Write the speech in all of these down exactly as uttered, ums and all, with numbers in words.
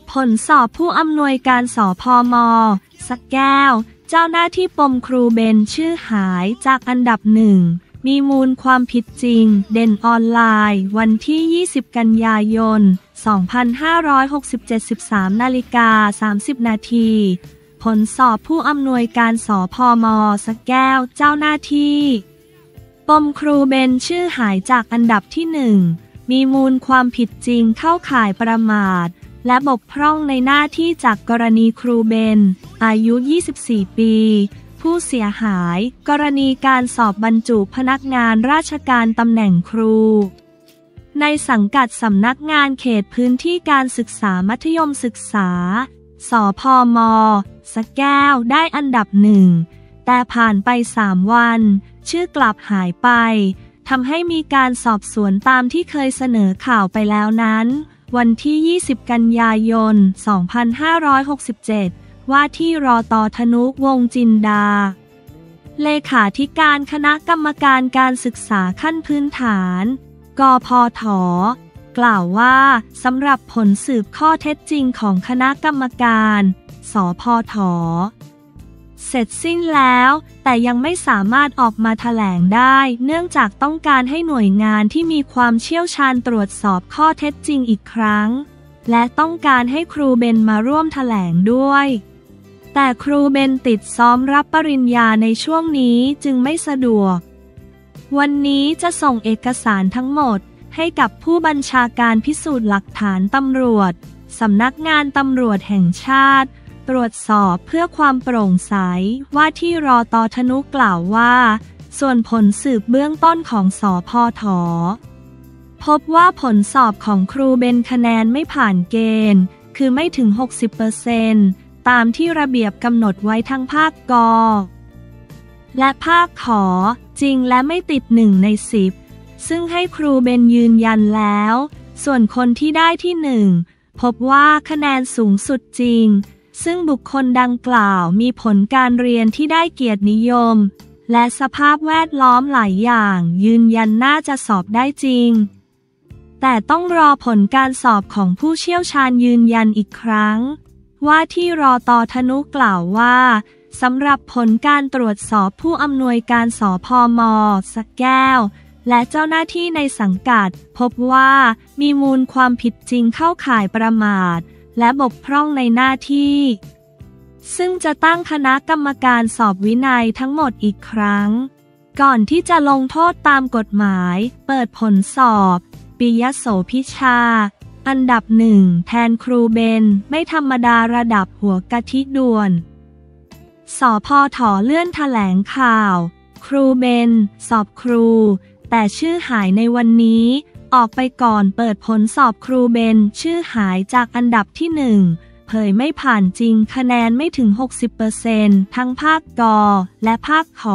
ผลสอบผู้อำนวยการสพม.สระแก้วเจ้าหน้าที่ปมครูเบนชื่อหายจากอันดับหนึ่งมีมูลความผิดจริงเด่นออนไลน์วันที่ยี่สิบกันยายนสองพันห้าร้อยหกสิบเจ็ด สิบสามนาฬิกาสามสิบนาทีผลสอบผู้อำนวยการสพม.สระแก้วเจ้าหน้าที่ปมครูเบนชื่อหายจากอันดับที่หนึ่งมีมูลความผิดจริงเข้าข่ายประมาทและบกพร่องในหน้าที่จากกรณีครูเบนอายุยี่สิบสี่ปีผู้เสียหายกรณีการสอบบรรจุพนักงานราชการตำแหน่งครูในสังกัดสำนักงานเขตพื้นที่การศึกษามัธยมศึกษาสพม.สระแก้วได้อันดับหนึ่งแต่ผ่านไปสามวันชื่อกลับหายไปทำให้มีการสอบสวนตามที่เคยเสนอข่าวไปแล้วนั้นวันที่ยี่สิบกันยายนสองพันห้าร้อยหกสิบเจ็ดว่าที่รต.ธนุวงศ์จินดาเลขาธิการคณะกรรมการการศึกษาขั้นพื้นฐานกพฐ.กล่าวว่าสำหรับผลสืบข้อเท็จจริงของคณะกรรมการสพฐ.เสร็จสิ้นแล้วแต่ยังไม่สามารถออกมาแถลงได้เนื่องจากต้องการให้หน่วยงานที่มีความเชี่ยวชาญตรวจสอบข้อเท็จจริงอีกครั้งและต้องการให้ครูเบนมาร่วมแถลงด้วยแต่ครูเบนติดซ้อมรับปริญญาในช่วงนี้จึงไม่สะดวกวันนี้จะส่งเอกสารทั้งหมดให้กับผู้บัญชาการพิสูจน์หลักฐานตำรวจสำนักงานตำรวจแห่งชาติตรวจสอบเพื่อความโปร่งใสว่าที่รต.ธนุกล่าวว่าส่วนผลสืบเบื้องต้นของสพฐ.พบว่าผลสอบของครูเบนคะแนนไม่ผ่านเกณฑ์คือไม่ถึง หกสิบเปอร์เซ็นต์ ตามที่ระเบียบกำหนดไว้ทั้งภาคก.และภาคข.จริงและไม่ติดหนึ่งในสิบซึ่งให้ครูเบนยืนยันแล้วส่วนคนที่ได้ที่หนึ่งพบว่าคะแนนสูงสุดจริงซึ่งบุคคลดังกล่าวมีผลการเรียนที่ได้เกียรตินิยมและสภาพแวดล้อมหลายอย่างยืนยันน่าจะสอบได้จริงแต่ต้องรอผลการสอบของผู้เชี่ยวชาญยืนยันอีกครั้งว่าที่รต.ธนุกล่าวว่าสำหรับผลการตรวจสอบผู้อำนวยการสพม.สระแก้วและเจ้าหน้าที่ในสังกัดพบว่ามีมูลความผิดจริงเข้าข่ายประมาทและบกพร่องในหน้าที่ซึ่งจะตั้งคณะกรรมการสอบวินัยทั้งหมดอีกครั้งก่อนที่จะลงโทษตามกฎหมายเปิดผลสอบปิยโสภิชาอันดับหนึ่งแทนครูเบนไม่ธรรมดาระดับหัวกะทิด่วนสพฐ.เลื่อนแถลงข่าวครูเบนสอบครูแต่ชื่อหายในวันนี้ออกไปก่อนเปิดผลสอบครูเบนชื่อหายจากอันดับที่หนึ่งเผยไม่ผ่านจริงคะแนนไม่ถึง หกสิบเปอร์เซ็นต์ ทั้งภาคก.และภาคข.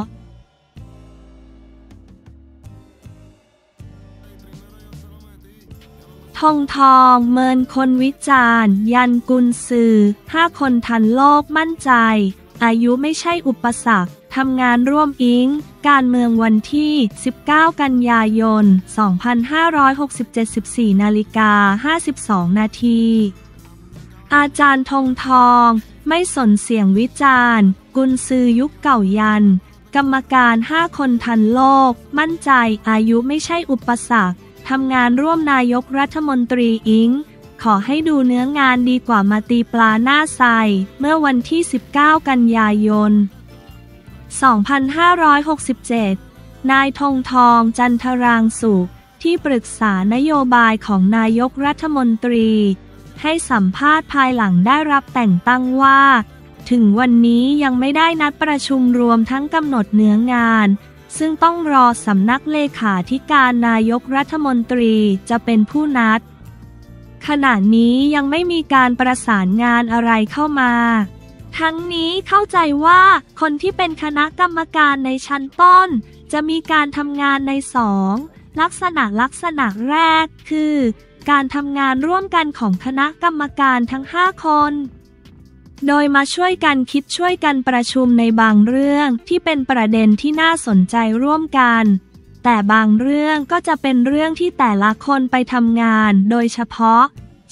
ทองทองเมินคนวิจารณ์ยันกุนซือห้าคนทันโลกมั่นใจอายุไม่ใช่อุปสรรคทำงานร่วมอิงการเมืองวันที่สิบเก้ากันยายนสองพันห้าร้อยหกสิบเจ็ด สิบสี่นาฬิกาห้าสิบสองนาทีอาจารย์ทองทองไม่สนเสียงวิจารณ์กุนซือยุคเก่ายันกรรมการห้าคนทันโลกมั่นใจอายุไม่ใช่อุปสรรคทำงานร่วมนายกรัฐมนตรีอิงขอให้ดูเนื้องานดีกว่ามาตีปลาหน้าไซเมื่อวันที่สิบเก้ากันยายนสองพันห้าร้อยหกสิบเจ็ดนายธงทองจันทรางสุขที่ปรึกษานโยบายของนายกรัฐมนตรีให้สัมภาษณ์ภายหลังได้รับแต่งตั้งว่าถึงวันนี้ยังไม่ได้นัดประชุมรวมทั้งกำหนดเนื้องานซึ่งต้องรอสำนักเลขาธิการนายกรัฐมนตรีจะเป็นผู้นัดขณะนี้ยังไม่มีการประสานงานอะไรเข้ามาทั้งนี้เข้าใจว่าคนที่เป็นคณะกรรมการในชั้นต้นจะมีการทำงานในสองลักษณะลักษณะแรกคือการทำงานร่วมกันของคณะกรรมการทั้งห้าคนโดยมาช่วยกันคิดช่วยกันประชุมในบางเรื่องที่เป็นประเด็นที่น่าสนใจร่วมกันแต่บางเรื่องก็จะเป็นเรื่องที่แต่ละคนไปทำงานโดยเฉพาะ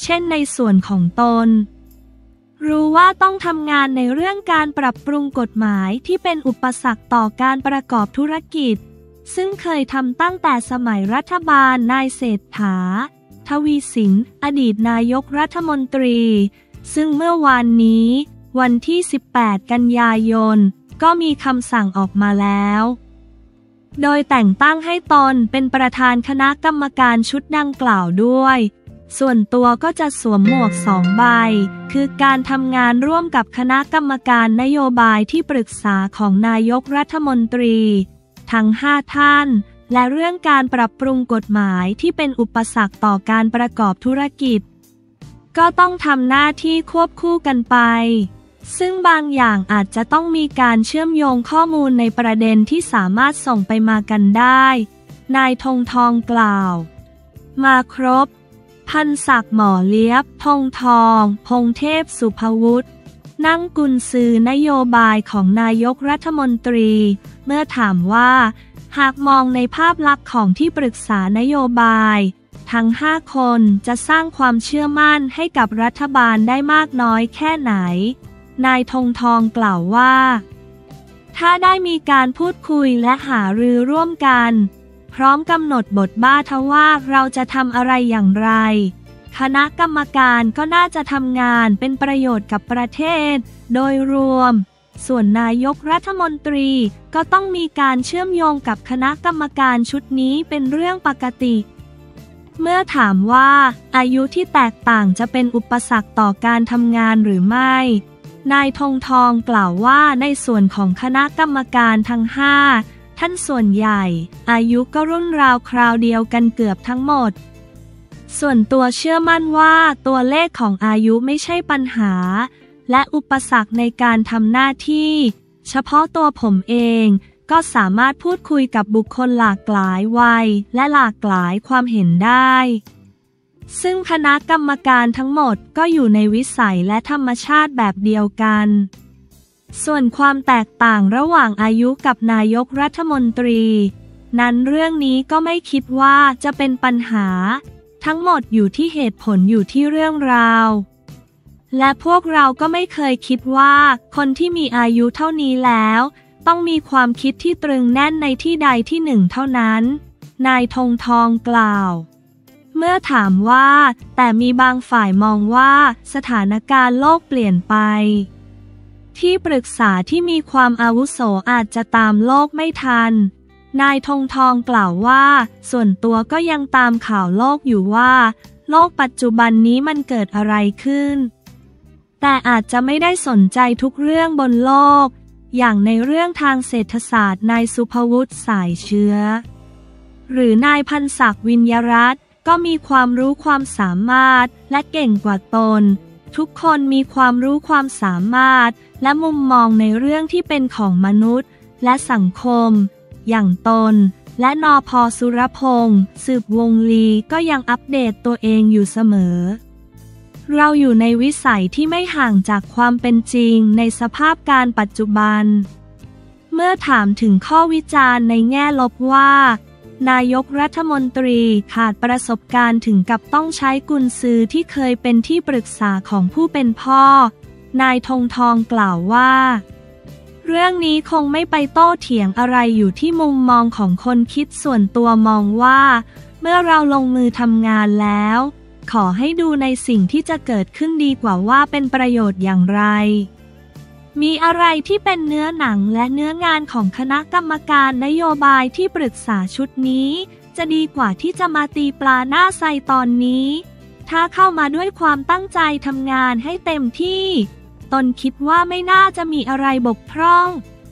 เช่นในส่วนของตนรู้ว่าต้องทำงานในเรื่องการปรับปรุงกฎหมายที่เป็นอุปสรรคต่อการประกอบธุรกิจซึ่งเคยทำตั้งแต่สมัยรัฐบาลนายเศรษฐาทวีสินอดีตนายกรัฐมนตรีซึ่งเมื่อวานนี้วันที่สิบแปดกันยายนก็มีคำสั่งออกมาแล้วโดยแต่งตั้งให้ตนเป็นประธานคณะกรรมการชุดดังกล่าวด้วยส่วนตัวก็จะสวมหมวกสองใบคือการทำงานร่วมกับคณะกรรมการนโยบายที่ปรึกษาของนายกรัฐมนตรีทั้งห้าท่านและเรื่องการปรับปรุงกฎหมายที่เป็นอุปสรรคต่อการประกอบธุรกิจก็ต้องทำหน้าที่ควบคู่กันไปซึ่งบางอย่างอาจจะต้องมีการเชื่อมโยงข้อมูลในประเด็นที่สามารถส่งไปมากันได้นายธงทองกล่าวมาครบพันศักดิ์หมอเลียบธงทองพงเทพสุภวุฒินั่งกุญซือนโยบายของนายกรัฐมนตรีเมื่อถามว่าหากมองในภาพลักษณ์ของที่ปรึกษานโยบายทั้งห้าคนจะสร้างความเชื่อมั่นให้กับรัฐบาลได้มากน้อยแค่ไหนนายธงทองกล่าวว่าถ้าได้มีการพูดคุยและหารือร่วมกันพร้อมกำหนดบทบาทว่าเราจะทำอะไรอย่างไรคณะกรรมการก็น่าจะทำงานเป็นประโยชน์กับประเทศโดยรวมส่วนนายกรัฐมนตรีก็ต้องมีการเชื่อมโยงกับคณะกรรมการชุดนี้เป็นเรื่องปกติเมื่อถามว่าอายุที่แตกต่างจะเป็นอุปสรรคต่อการทำงานหรือไม่นายธงทองกล่าวว่าในส่วนของคณะกรรมการทั้งห้าท่านส่วนใหญ่อายุก็รุ่นราวคราวเดียวกันเกือบทั้งหมดส่วนตัวเชื่อมั่นว่าตัวเลขของอายุไม่ใช่ปัญหาและอุปสรรคในการทำหน้าที่เฉพาะตัวผมเองก็สามารถพูดคุยกับบุคคลหลากหลายวัยและหลากหลายความเห็นได้ซึ่งคณะกรรมการทั้งหมดก็อยู่ในวิสัยและธรรมชาติแบบเดียวกันส่วนความแตกต่างระหว่างอายุกับนายกรัฐมนตรีนั้นเรื่องนี้ก็ไม่คิดว่าจะเป็นปัญหาทั้งหมดอยู่ที่เหตุผลอยู่ที่เรื่องราวและพวกเราก็ไม่เคยคิดว่าคนที่มีอายุเท่านี้แล้วต้องมีความคิดที่ตรึงแน่นในที่ใดที่หนึ่งเท่านั้นนายธงทองกล่าวเมื่อถามว่าแต่มีบางฝ่ายมองว่าสถานการณ์โลกเปลี่ยนไปที่ปรึกษาที่มีความอาวุโสอาจจะตามโลกไม่ทันนายธงทองกล่าวว่าส่วนตัวก็ยังตามข่าวโลกอยู่ว่าโลกปัจจุบันนี้มันเกิดอะไรขึ้นแต่อาจจะไม่ได้สนใจทุกเรื่องบนโลกอย่างในเรื่องทางเศรษฐศาสตร์นายสุภวุฒิสายเชื้อหรือนายพันศักดิ์วิญญรัตน์ก็มีความรู้ความสามารถและเก่งกว่าตนทุกคนมีความรู้ความสามารถและมุมมองในเรื่องที่เป็นของมนุษย์และสังคมอย่างตนและนพ.สุรพงษ์สืบวงศ์ลีก็ยังอัปเดตตัวเองอยู่เสมอเราอยู่ในวิสัยที่ไม่ห่างจากความเป็นจริงในสภาพการปัจจุบันเมื่อถามถึงข้อวิจารณ์ในแง่ลบว่านายกรัฐมนตรีขาดประสบการณ์ถึงกับต้องใช้กุญซือที่เคยเป็นที่ปรึกษาของผู้เป็นพ่อนายธงทองกล่าวว่าเรื่องนี้คงไม่ไปโต้เถียงอะไรอยู่ที่มุมมองของคนคิดส่วนตัวมองว่าเมื่อเราลงมือทำงานแล้วขอให้ดูในสิ่งที่จะเกิดขึ้นดีกว่าว่าเป็นประโยชน์อย่างไรมีอะไรที่เป็นเนื้อหนังและเนื้องานของคณะกรรมการนโยบายที่ปรึกษาชุดนี้จะดีกว่าที่จะมาตีปลาหน้าไซตอนนี้ถ้าเข้ามาด้วยความตั้งใจทำงานให้เต็มที่ตนคิดว่าไม่น่าจะมีอะไรบกพร่อง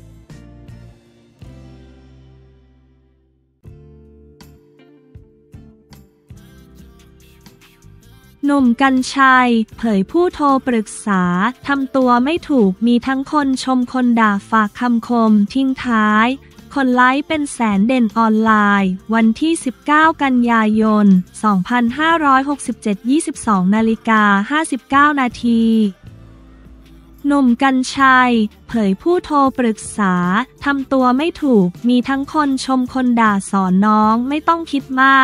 หนุ่มกรรชัยเผยผู้โทรปรึกษาทำตัวไม่ถูกมีทั้งคนชมคนด่าฝากคำคมทิ้งท้ายคนไลค์เป็นแสนเด่นออนไลน์วันที่สิบเก้ากันยายนสองพันห้าร้อยหกสิบเจ็ด ยี่สิบสองนาฬิกาห้าสิบเก้านาทีหนุ่มกรรชัยเผยผู้โทรปรึกษาทำตัวไม่ถูกมีทั้งคนชมคนด่าสอนน้องไม่ต้องคิดมาก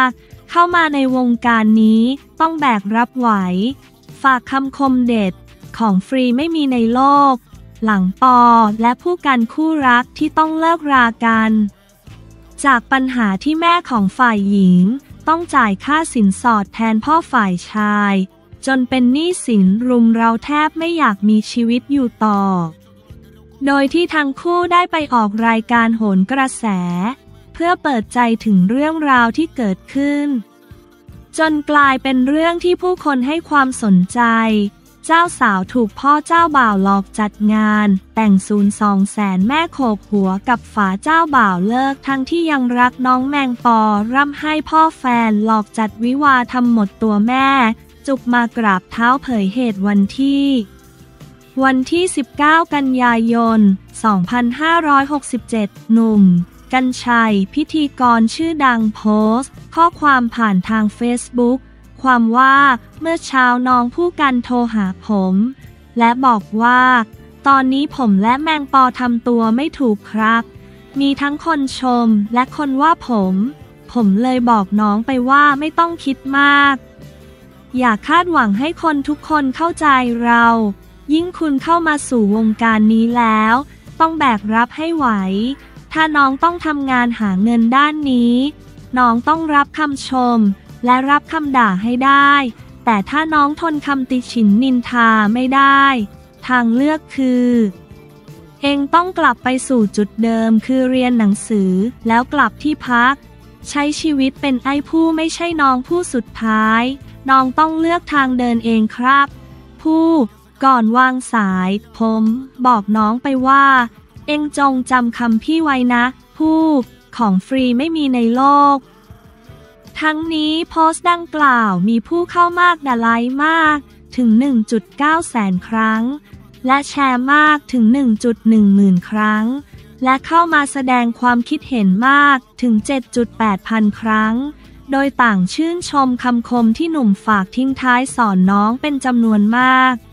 เข้ามาในวงการนี้ต้องแบกรับไหวฝากคำคมเด็ดของฟรีไม่มีในโลกหลังปอและผู้กันคู่รักที่ต้องเลิกรากันจากปัญหาที่แม่ของฝ่ายหญิงต้องจ่ายค่าสินสอดแทนพ่อฝ่ายชายจนเป็นหนี้สินรุมเราแทบไม่อยากมีชีวิตอยู่ต่อโดยที่ทั้งคู่ได้ไปออกรายการโหนกระแสเพื่อเปิดใจถึงเรื่องราวที่เกิดขึ้นจนกลายเป็นเรื่องที่ผู้คนให้ความสนใจเจ้าสาวถูกพ่อเจ้าบ่าวหลอกจัดงานแต่งศูนย์สองแสนแม่โขกหัวกับฝาเจ้าบ่าวเลิกทั้งที่ยังรักน้องแมงปอร่ำให้พ่อแฟนหลอกจัดวิวาทำหมดตัวแม่จุกมากราบเท้าเผยเหตุวันที่วันที่สิบเก้ากันยายนสองพันห้าร้อยหกสิบเจ็ดหนุ่มกรรชัยพิธีกรชื่อดังโพสต์ข้อความผ่านทางเฟซบุ๊กความว่าเมื่อเช้าน้องผู้กันโทรหาผมและบอกว่าตอนนี้ผมและแมงปอทำตัวไม่ถูกครับมีทั้งคนชมและคนว่าผมผมเลยบอกน้องไปว่าไม่ต้องคิดมากอย่าคาดหวังให้คนทุกคนเข้าใจเรายิ่งคุณเข้ามาสู่วงการนี้แล้วต้องแบกรับให้ไหวถ้าน้องต้องทำงานหาเงินด้านนี้น้องต้องรับคำชมและรับคำด่าให้ได้แต่ถ้าน้องทนคำติฉินนินทาไม่ได้ทางเลือกคือเองต้องกลับไปสู่จุดเดิมคือเรียนหนังสือแล้วกลับที่พักใช้ชีวิตเป็นไอ้ผู้ไม่ใช่น้องผู้สุดท้ายน้องต้องเลือกทางเดินเองครับผู้ก่อนวางสายผมบอกน้องไปว่าเอ็งจงจำคำพี่ไว้นะผู้ของฟรีไม่มีในโลกทั้งนี้โพสต์ดังกล่าวมีผู้เข้ามากด่าไลค์มากถึง หนึ่งจุดเก้า แสนครั้งและแชร์มากถึง หนึ่งจุดหนึ่ง หมื่นครั้งและเข้ามาแสดงความคิดเห็นมากถึง เจ็ดจุดแปด พันครั้งโดยต่างชื่นชมคำคมที่หนุ่มฝากทิ้งท้ายสอนน้องเป็นจำนวนมาก